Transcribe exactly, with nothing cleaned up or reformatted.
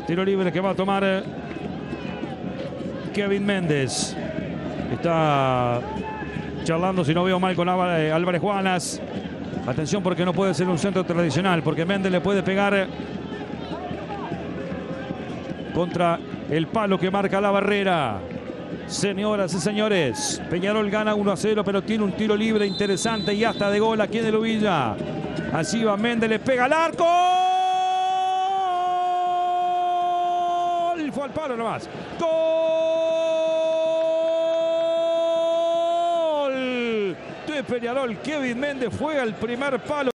Tiro libre que va a tomar Kevin Méndez. Está charlando, si no veo mal, con Álvarez Juanas. Atención, porque no puede ser un centro tradicional, porque Méndez le puede pegar contra el palo que marca la barrera. Señoras y señores, Peñarol gana uno a cero, pero tiene un tiro libre interesante y hasta de gol aquí en el Uvilla. Así va Méndez, le pega al arco. Fue al palo nomás. ¡Gol! De Peñarol, Kevin Méndez fue al primer palo.